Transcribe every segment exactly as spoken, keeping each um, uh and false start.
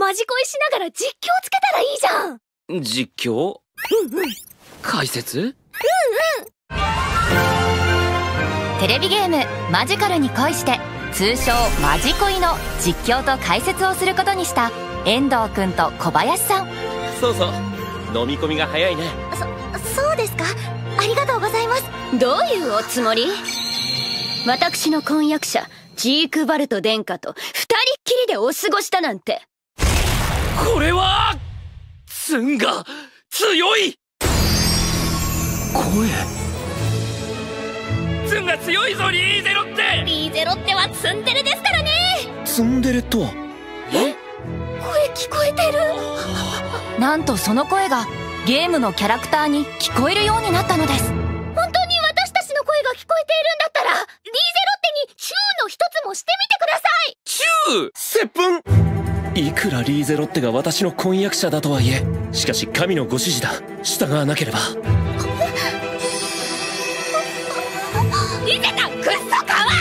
マジ恋しながら実況つけたらいいじゃん。 実況？ うんうん。 解説？うんうん。 テレビゲームマジカルに恋して、通称マジ恋の実況と解説をすることにした遠藤くんと小林さん。 そうそう、飲み込みが早いね。 そ、そうですか。ありがとうございます。 どういうおつもり？私の婚約者ジークバルト殿下と二人っきりでお過ごしたなんて。 これはツンが強い。声、ツンが強いぞ。リーゼロって。 リーゼロってはツンデレですからね。 ツンデレとは？ え？声聞こえてる。 なんとその声がゲームのキャラクターに聞こえるようになったのです。 本当に私たちの声が聞こえているんだったら、リーゼロってにチューの一つもしてみてください。 チュー？接吻？いくらリーゼロってが私の婚約者だとはいえ、しかし神のご指示だ。従わなければ。 リゼたんくっそかわい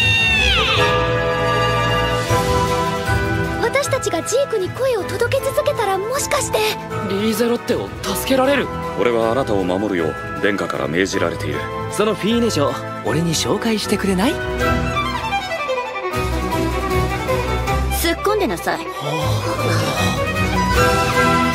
い。私たちがジークに声を届け続けたら、もしかしてリーゼロってを助けられる。 俺はあなたを守るよう殿下から命じられている。 そのフィーネ嬢、俺に紹介してくれない？ 突っ込んでなさい。 はあ。